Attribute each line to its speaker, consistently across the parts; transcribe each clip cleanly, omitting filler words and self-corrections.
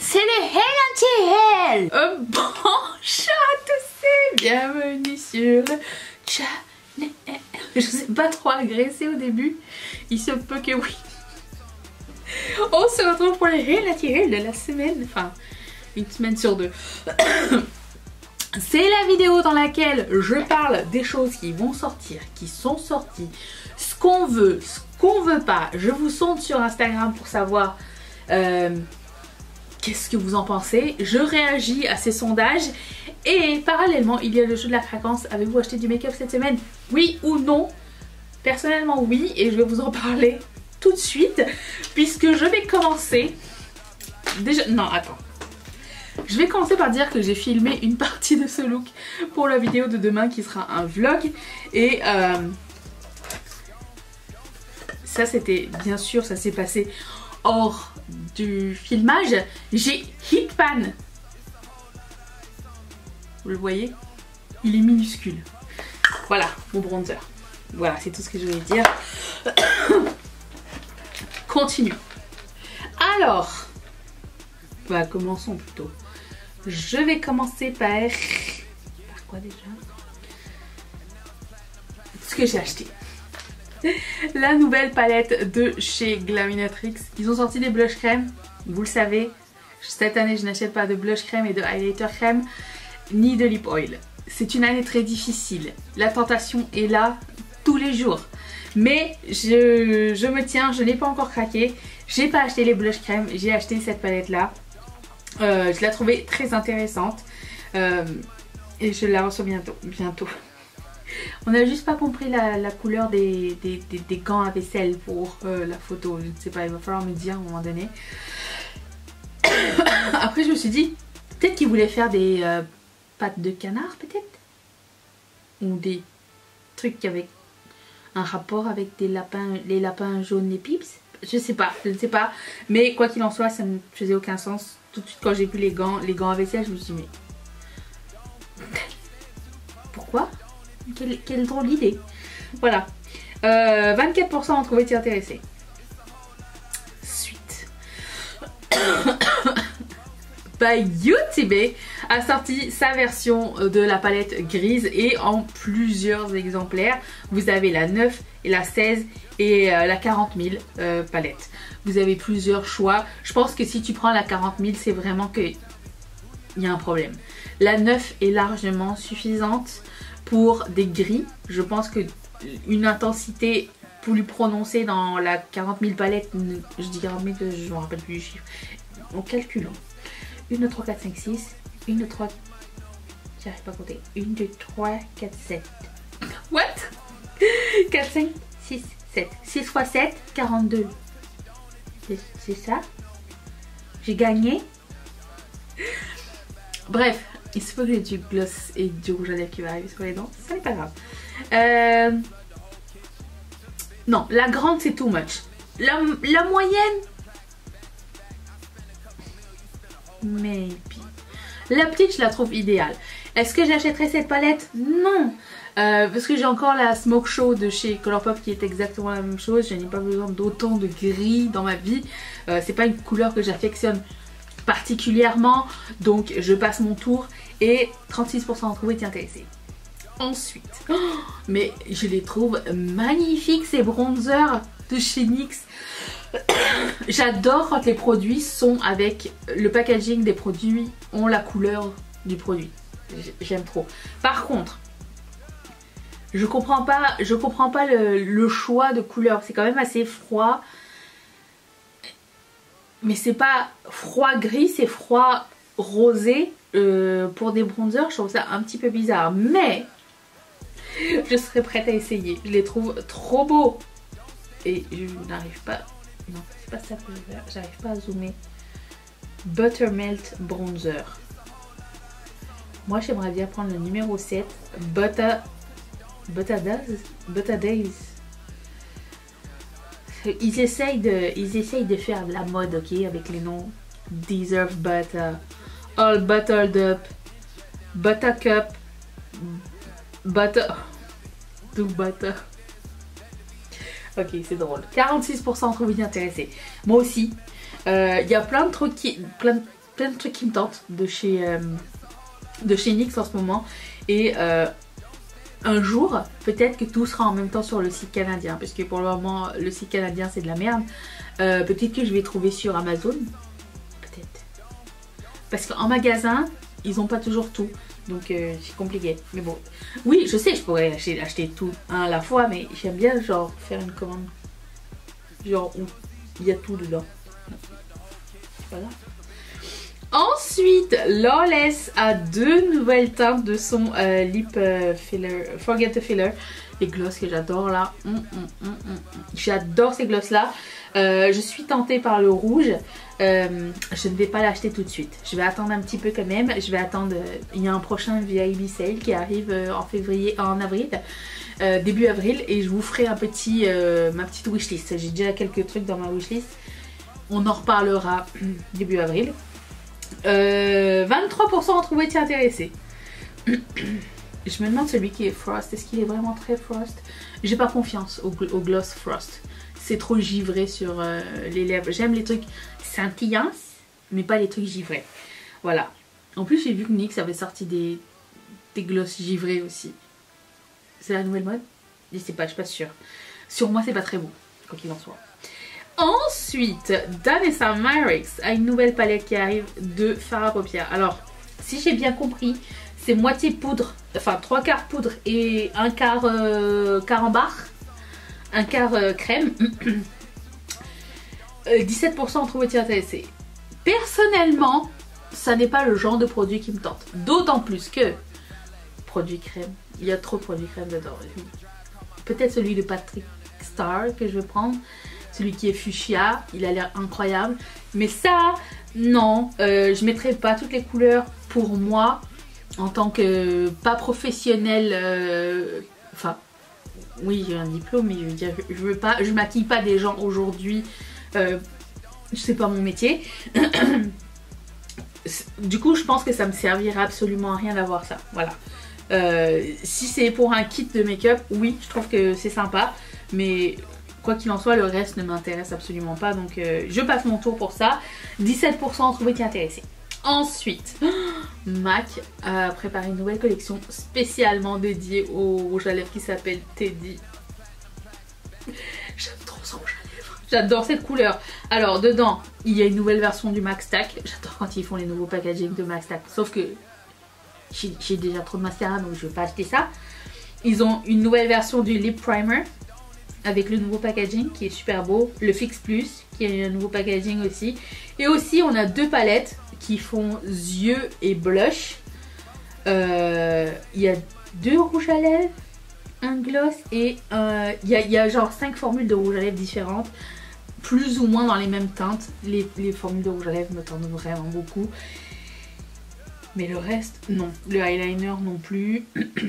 Speaker 1: c'est les Hell Anti-Hell. Bonjour à tous et bienvenue sur le channel. Je sais pas trop agresser au début, il se peut que oui. On se retrouve pour les Hell Anti-Hell de la semaine, enfin une semaine sur deux. C'est la vidéo dans laquelle je parle des choses qui vont sortir, qui sont sorties, ce qu'on veut pas. Je vous sonde sur Instagram pour savoir qu'est-ce que vous en pensez. Je réagis à ces sondages et parallèlement il y a le jeu de la fréquence. Avez-vous acheté du make-up cette semaine? Oui ou non? Personnellement oui, et je vais vous en parler tout de suite puisque je vais commencer. Déjà, non attends. Je vais commencer par dire que j'ai filmé une partie de ce look pour la vidéo de demain qui sera un vlog. Et ça c'était, bien sûr, ça s'est passé hors du filmage. J'ai Heat Pan. Vous le voyez? Il est minuscule. Voilà, mon bronzer. Voilà, c'est tout ce que je voulais dire. Continue. Alors, bah, commençons plutôt. Je vais commencer par quoi déjà? Ce que j'ai acheté. La nouvelle palette de chez Glaminatrix. Ils ont sorti des blush crème. Vous le savez, cette année je n'achète pas de blush crème et de highlighter crème, ni de lip oil. C'est une année très difficile. La tentation est là tous les jours. Mais je me tiens, je n'ai pas encore craqué. J'ai pas acheté les blush crème, j'ai acheté cette palette là. Je la trouvais très intéressante et je la reçois bientôt. On n'a juste pas compris la couleur des gants à vaisselle pour la photo. Je ne sais pas, il va falloir me dire à un moment donné. Après je me suis dit, peut-être qu'ils voulaient faire des pattes de canard peut-être. Ou des trucs avec un rapport avec les lapins jaunes, les pips. Je ne sais pas. Mais quoi qu'il en soit, ça ne faisait aucun sens. Tout de suite quand j'ai vu les gants à vaisselle, je me suis dit mais pourquoi? Quelle drôle d'idée. Voilà. 24% ont trouvé intéressé. Suite. Beauty a sorti sa version de la palette grise et en plusieurs exemplaires. Vous avez la 9 et la 16 et la 40 000 palette. Vous avez plusieurs choix. Je pense que si tu prends la 40 000, c'est vraiment que il y a un problème. La 9 est largement suffisante pour des gris. Je pense que une intensité plus prononcée dans la 40 000 palette, je dis 40 000, je ne me rappelle plus du chiffre. On calcule. 1, 2, 3, 4, 5, 6. 1, 2, 3. J'arrive pas à compter. 1, 2, 3, 4, 7. What? 4, 5, 6, 7. 6 x 7, 42. C'est ça? J'ai gagné? Bref, il se peut que j'ai du gloss et du rouge à lèvres qui va arriver sur les dents. Ça n'est pas grave. Non, la grande c'est too much. La moyenne. Mais la petite je la trouve idéale. Est-ce que j'achèterais cette palette? Non, parce que j'ai encore la Smoke Show de chez Colourpop qui est exactement la même chose. Je n'ai pas besoin d'autant de gris dans ma vie. C'est pas une couleur que j'affectionne particulièrement, donc je passe mon tour. Et 36% ont trouvé intéressés. Ensuite, mais je les trouve magnifiques ces bronzers de chez NYX. J'adore quand les produits sont avec le packaging des produits ont la couleur du produit. J'aime trop. Par contre, je comprends pas le choix de couleur. C'est quand même assez froid. Mais c'est pas froid gris, c'est froid rosé. Pour des bronzers, je trouve ça un petit peu bizarre. Mais je serais prête à essayer. Je les trouve trop beaux. Et je n'arrive pas... Non, c'est pas ça que je veux faire. J'arrive pas à zoomer. Buttermelt Bronzer. Moi, j'aimerais bien prendre le numéro 7. Butter Days. Ils essayent de faire de la mode, ok, avec les noms. Deserve Butter. All Buttered Up. Buttercup. Butter. Do Butter. Ok, c'est drôle. 46% ont trouvé intéressés. Moi aussi. Il y a plein de trucs plein de trucs qui me tentent de chez NYX en ce moment. Et un jour, peut-être que tout sera en même temps sur le site canadien. Parce que pour le moment, le site canadien, c'est de la merde. Peut-être que je vais trouver sur Amazon. Peut-être. Parce qu'en magasin, ils n'ont pas toujours tout. Donc c'est compliqué. Mais bon. Oui, je sais, je pourrais acheter tout un à la fois. Mais j'aime bien genre faire une commande. Genre où il y a tout dedans. Voilà. Ensuite, Lawless a 2 nouvelles teintes de son lip filler, Forget the Filler. Les gloss que j'adore là. J'adore ces gloss là. Je suis tentée par le rouge. Je ne vais pas l'acheter tout de suite. Je vais attendre un petit peu quand même. Je vais attendre. Il y a un prochain VIP sale qui arrive en avril. Début avril. Et je vous ferai ma petite wishlist. J'ai déjà quelques trucs dans ma wishlist. On en reparlera début avril. 23% ont trouvé t'y intéresser. Je me demande celui qui est Frost. Est-ce qu'il est vraiment très Frost? J'ai pas confiance au gloss Frost. C'est trop givré sur les lèvres. J'aime les trucs scintillants, mais pas les trucs givrés. Voilà. En plus, j'ai vu que NYX avait sorti des gloss givrés aussi. C'est la nouvelle mode? Je sais pas, je suis pas sûre. Sur moi, c'est pas très beau, quoi qu'il en soit. Ensuite, Danessa Myricks a une nouvelle palette qui arrive de fard à paupières. Alors, si j'ai bien compris, c'est moitié poudre, enfin 3 quarts poudre et un quart carambar, un quart crème. 17% ont trouvé intéressé. Personnellement, ça n'est pas le genre de produit qui me tente. D'autant plus que produit crème, il y a trop de produits crème dedans. Peut-être celui de Patrick Star que je vais prendre. Celui qui est fuchsia, il a l'air incroyable. Mais ça, non, je mettrai pas toutes les couleurs pour moi en tant que pas professionnel. Enfin, oui, j'ai un diplôme, mais je veux dire, je maquille pas des gens aujourd'hui. C'est pas mon métier. Du coup, je pense que ça me servira absolument à rien d'avoir ça. Voilà. Si c'est pour un kit de make-up, oui, je trouve que c'est sympa, mais quoi qu'il en soit, le reste ne m'intéresse absolument pas. Donc je passe mon tour pour ça. 17% ont trouvé t'y intéresser. Ensuite, MAC a préparé une nouvelle collection spécialement dédiée au rouge à lèvres qui s'appelle Teddy. J'aime trop ce rouge à lèvres. J'adore cette couleur. Alors dedans, il y a une nouvelle version du MAC Stack. J'adore quand ils font les nouveaux packaging de MAC Stack. Sauf que j'ai déjà trop de mascara, donc je ne vais pas acheter ça. Ils ont une nouvelle version du Lip Primer avec le nouveau packaging qui est super beau. Le Fix Plus qui a un nouveau packaging aussi. Et aussi, on a 2 palettes qui font yeux et blush. Il y a 2 rouges à lèvres, un gloss et il y a genre 5 formules de rouge à lèvres différentes, plus ou moins dans les mêmes teintes. Les formules de rouge à lèvres me tentent vraiment beaucoup, mais le reste non. Le eyeliner non plus.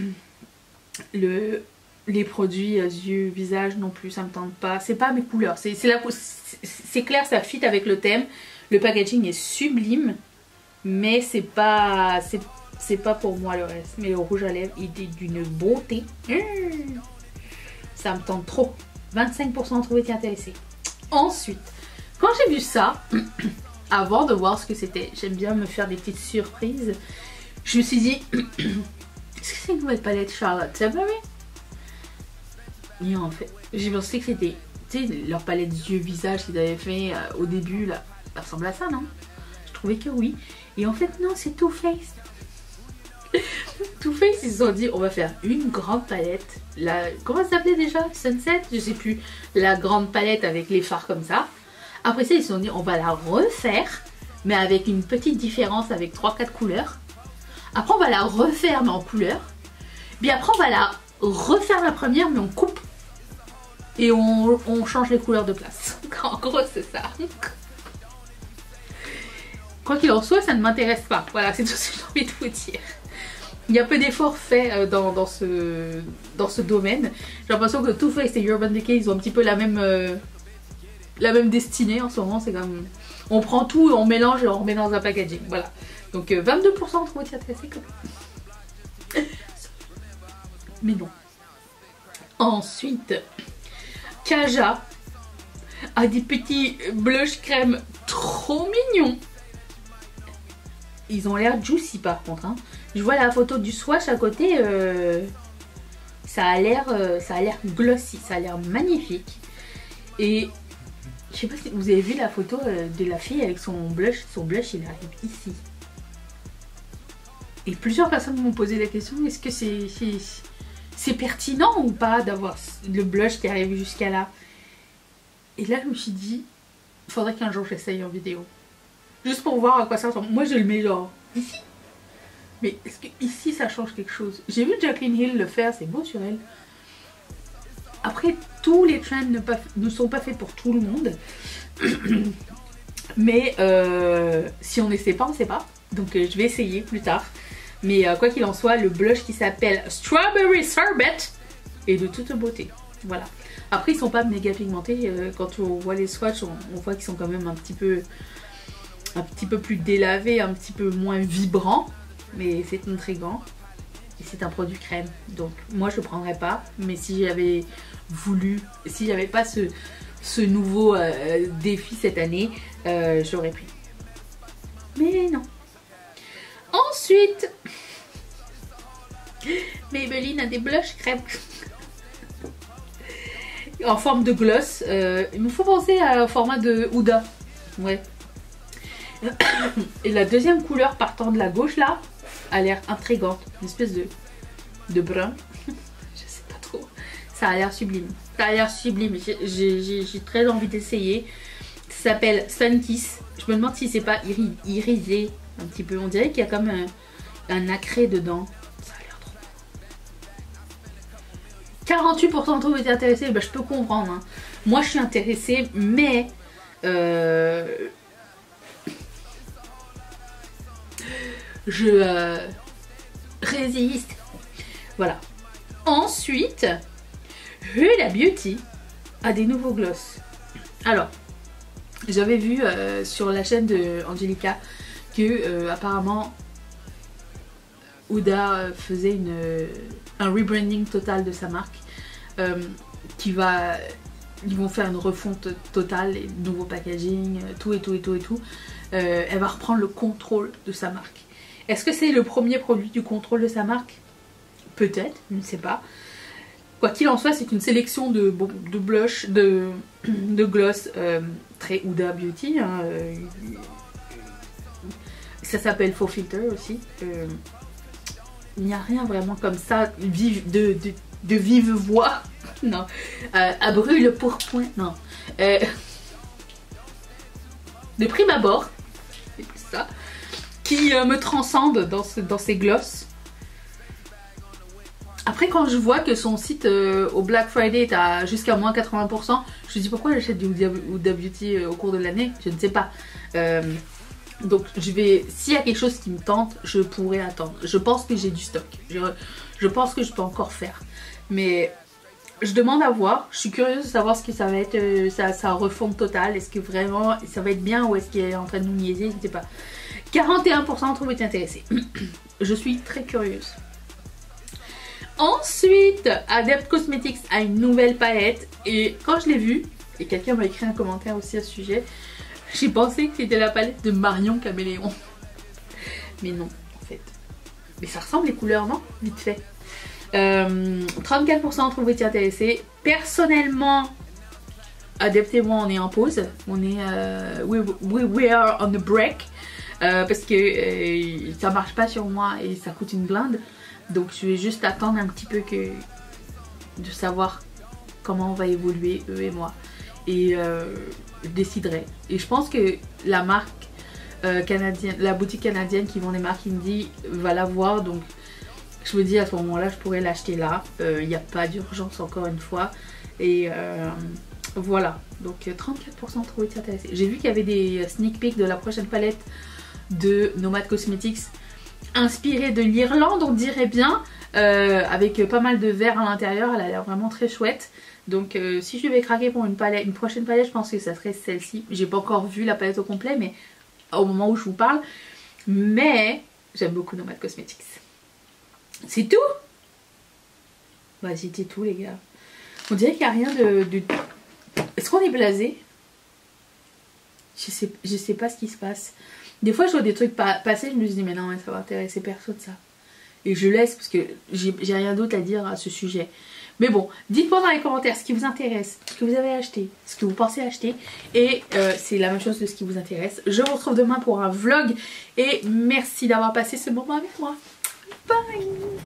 Speaker 1: Les produits yeux, visage non plus, ça me tente pas. C'est pas mes couleurs. C'est clair, ça fit avec le thème. Le packaging est sublime, mais c'est pas pour moi le reste. Mais le rouge à lèvres, il est d'une beauté. Ça me tente trop. 25% ont trouvé intéressé. Ensuite, quand j'ai vu ça, avant de voir ce que c'était, j'aime bien me faire des petites surprises. Je me suis dit, est-ce que c'est une nouvelle palette Charlotte Tilbury? Et en fait, j'ai pensé que c'était, tu sais, leur palette yeux visage qu'ils avaient fait au début là. Ça ressemble à ça, non? Je trouvais que oui. Et en fait, non, c'est Too Faced. Too Faced, ils se sont dit, on va faire une grande palette. Comment ça s'appelait déjà? Sunset? Je sais plus. La grande palette avec les fards comme ça. Après ça, ils se sont dit, on va la refaire, mais avec une petite différence avec 3-4 couleurs. Après, on va la refaire, mais en couleur. Puis après, on va la refaire la première, mais on coupe. Et on change les couleurs de place. En gros, c'est ça. Quoi qu'il en soit, ça ne m'intéresse pas. Voilà, c'est tout ce que j'ai envie de vous dire. Il y a peu d'efforts faits dans ce domaine. J'ai l'impression que Too Faced et Urban Decay, ils ont un petit peu la même destinée en ce moment. C'est comme on prend tout, on mélange et on remet dans un packaging. Voilà. Donc 22% ont trouvé intéressé quand même. Mais non. Ensuite, Kaja a des petits blush crème trop mignons. ils ont l'air juicy par contre. Hein. Je vois la photo du swatch à côté, ça a l'air glossy, ça a l'air magnifique. Et je sais pas si vous avez vu la photo de la fille avec son blush il arrive ici. Et plusieurs personnes m'ont posé la question, est-ce que c'est pertinent ou pas d'avoir le blush qui arrive jusqu'à là? Et là je me suis dit, il faudrait qu'un jour j'essaye en vidéo. Juste pour voir à quoi ça ressemble. Moi je le mets genre ici. Mais est-ce que ici ça change quelque chose? J'ai vu Jaclyn Hill le faire, c'est beau sur elle. Après, tous les trends ne sont pas faits pour tout le monde. Mais si on n'essaie pas, on ne sait pas. Donc je vais essayer plus tard. Mais quoi qu'il en soit, le blush qui s'appelle Strawberry Sorbet est de toute beauté. Voilà. Après, ils sont pas méga pigmentés. Quand on voit les swatchs, on voit qu'ils sont quand même un petit peu plus délavés, un petit peu moins vibrants. Mais c'est intriguant. Et c'est un produit crème. Donc moi, je ne prendrais pas. Mais si j'avais voulu, si j'avais pas ce nouveau défi cette année, j'aurais pris. Mais non. Ensuite, Maybelline a des blushs crème en forme de gloss. Il me faut penser au format de Huda. Ouais. Et la deuxième couleur partant de la gauche là a l'air intrigante. Une espèce de brun. Je sais pas trop. Ça a l'air sublime. Ça a l'air sublime. J'ai très envie d'essayer. Ça s'appelle Sun Kiss. Je me demande si c'est pas irisé un petit peu. On dirait qu'il y a comme un nacré dedans. Ça a l'air trop bon. 48% d'entre vous étaient intéressés. Ben, je peux comprendre. Hein. Moi, je suis intéressée, mais je résiste. Voilà. Ensuite, Huda Beauty a des nouveaux gloss. Alors, j'avais vu sur la chaîne de Angelica que apparemment Huda faisait un rebranding total de sa marque. Ils vont faire une refonte totale, nouveau packaging, tout. Elle va reprendre le contrôle de sa marque. Est-ce que c'est le premier produit du contrôle de sa marque? Peut-être, je ne sais pas. Quoi qu'il en soit, c'est une sélection de blush, de gloss très Huda Beauty. Hein, ça s'appelle Faux Filter aussi. Il n'y a rien vraiment comme ça, de vive voix. Non. À brûle pourpoint. Non. De prime abord, c'est plus ça, qui me transcende dans ces gloss. Après, quand je vois que son site au Black Friday est à jusqu'à moins 80%, je me dis pourquoi j'achète du Huda Beauty au cours de l'année? Je ne sais pas. Donc s'il y a quelque chose qui me tente, je pourrais attendre. Je pense que j'ai du stock. Je pense que je peux encore faire. Mais je demande à voir. Je suis curieuse de savoir ce que ça va être, sa refonte totale. Est-ce que vraiment ça va être bien ou est-ce qu'il est en train de nous niaiser? Je ne sais pas. 41% d'entre vous êtes intéressés. Je suis très curieuse. Ensuite, Adept Cosmetics a une nouvelle palette. Et quand je l'ai vue, et quelqu'un m'a écrit un commentaire aussi à ce sujet, j'ai pensé que c'était la palette de Marion Caméléon. Mais non, en fait. Mais ça ressemble les couleurs, non? Vite fait. 34% d'entre vous étiez intéressés. Personnellement, Adept et moi, on est en pause. On est... we are on a break. Parce que ça marche pas sur moi et ça coûte une blinde. Donc je vais juste attendre un petit peu de savoir comment on va évoluer, eux et moi. Et je déciderai. Et je pense que la marque canadienne, la boutique canadienne qui vend des marques indie va la voir. Donc je me dis à ce moment-là, je pourrais l'acheter là. Il n'y a pas d'urgence encore une fois. Et voilà. Donc 34% trouvé intéressé. J'ai vu qu'il y avait des sneak peeks de la prochaine palette de Nomad Cosmetics inspirée de l'Irlande, on dirait bien, avec pas mal de verre à l'intérieur. Elle a l'air vraiment très chouette. Donc si je vais craquer pour une prochaine palette, je pense que ça serait celle-ci. J'ai pas encore vu la palette au complet, mais au moment où je vous parle. Mais j'aime beaucoup Nomad Cosmetics. C'est tout? Bah c'était tout les gars. On dirait qu'il n'y a rien de... Est-ce qu'on est blasé? Je sais pas ce qui se passe. Des fois je vois des trucs passer, je me dis mais non mais ça va intéresser personne ça. Et je laisse parce que j'ai rien d'autre à dire à ce sujet. Mais bon, dites-moi dans les commentaires ce qui vous intéresse, ce que vous avez acheté, ce que vous pensez acheter. Et c'est la même chose de ce qui vous intéresse. Je vous retrouve demain pour un vlog. Et merci d'avoir passé ce moment avec moi. Bye!